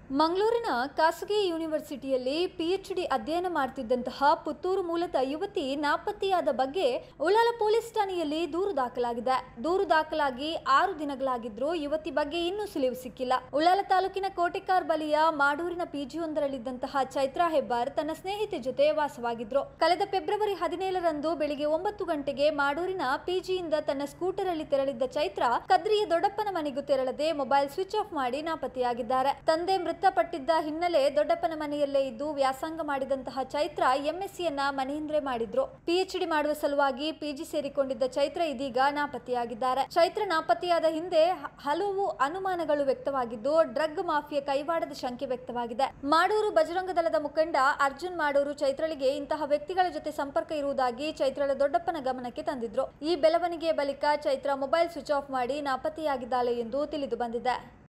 ಮಂಗಳೂರಿನ ಖಾಸಗಿ ಯೂನಿವರ್ಸಿಟಿಯಲ್ಲಿ ಪಿಎಚ್ಡಿ ಅಧ್ಯಯನ ಮಾಡುತ್ತಿದ್ದಂತಹ ಪುತ್ತೂರು ಮೂಲದ ಯುವತಿ ನಾಪತ್ತೆಯಾದ ಬಗ್ಗೆ ಉಳ್ಳಾಲ ಪೊಲೀಸ್ ಠಾಣೆಯಲ್ಲಿ ದೂರು ದಾಖಲಾಗಿದೆ. ದೂರು ದಾಖಲಾಗಿ 6 ದಿನಗಳಾಗಿದ್ರೂ ಯುವತಿ ಬಗ್ಗೆ ಇನ್ನೂ ಸುಳಿವು ಸಿಕ್ಕಿಲ್ಲ. ಉಳ್ಳಾಲ ತಾಲೂಕಿನ ಕೋಟೆಕಾರ್ ಬಳಿಯ ಮಾಡೂರಿನ ಪಿಜಿಯೊಂದರಲ್ಲಿದ್ದಂತಹ ಚೈತ್ರಾ ಹೆಬ್ಬಾರ್ ತನ್ನ ಸ್ನೇಹಿತೆ ಜೊತೆ ವಾಸವಾಗಿದ್ರು. ಕಳೆದ ಫೆಬ್ರವರಿ 17ರಂದು ಬೆಳಿಗ್ಗೆ 9 ಗಂಟೆಗೆ ಮಾಡೂರಿನ ಪಿಜಿಯಿಂದ ತನ್ನ ಸ್ಕೂಟರ್ ಅಲ್ಲಿ ತೆರಳಿದ್ದ ಚೈತ್ರಾ ಕದ್ರಿಯ ದೊಡ್ಡಪ್ಪನ ಮನೆಗೂ ತೆರಳದೆ ಮೊಬೈಲ್ ಸ್ವಿಚ್ ಆಫ್ ಮಾಡಿ ನಾಪತ್ತೆಯಾಗಿದ್ದಾರೆ. ತಂದೆ ಮೃತಪಟ್ಟಿದ್ದ ಹಿನ್ನೆಲೆ ದೊಡ್ಡಪ್ಪನ ಮನೆಯಲ್ಲೇ ಇದ್ದು ವ್ಯಾಸಂಗ ಮಾಡಿದಂತಹ ಚೈತ್ರಾ ಎಂಎಸ್ಸಿಯನ್ನ ಮನೆಯಿಂದಲೇ ಮಾಡಿದ್ರು. ಪಿಎಚ್ಡಿ ಮಾಡುವ ಸಲುವಾಗಿ ಪಿಜಿ ಸೇರಿಕೊಂಡಿದ್ದ ಚೈತ್ರಾ ಇದೀಗ ನಾಪತ್ತೆಯಾಗಿದ್ದಾರೆ. ಚೈತ್ರಾ ನಾಪತ್ತೆಯಾದ ಹಿಂದೆ ಹಲವು ಅನುಮಾನಗಳು ವ್ಯಕ್ತವಾಗಿದ್ದು ಡ್ರಗ್ ಮಾಫಿಯಾ ಕೈವಾಡದ ಶಂಕೆ ವ್ಯಕ್ತವಾಗಿದೆ. ಮಾಡೂರು ಬಜರಂಗ ದಳದ ಮುಖಂಡ ಅರ್ಜುನ್ ಮಾಡೂರು ಚೈತ್ರಾಳಿಗೆ ಇಂತಹ ವ್ಯಕ್ತಿಗಳ ಜೊತೆ ಸಂಪರ್ಕ ಇರುವುದಾಗಿ ಚೈತ್ರಾಳ ದೊಡ್ಡಪ್ಪನ ಗಮನಕ್ಕೆ ತಂದಿದ್ರು. ಈ ಬೆಳವಣಿಗೆಯ ಬಳಿಕ ಚೈತ್ರಾ ಮೊಬೈಲ್ ಸ್ವಿಚ್ ಆಫ್ ಮಾಡಿ ನಾಪತ್ತೆಯಾಗಿದ್ದಾಳೆ ಎಂದು ತಿಳಿದು ಬಂದಿದೆ.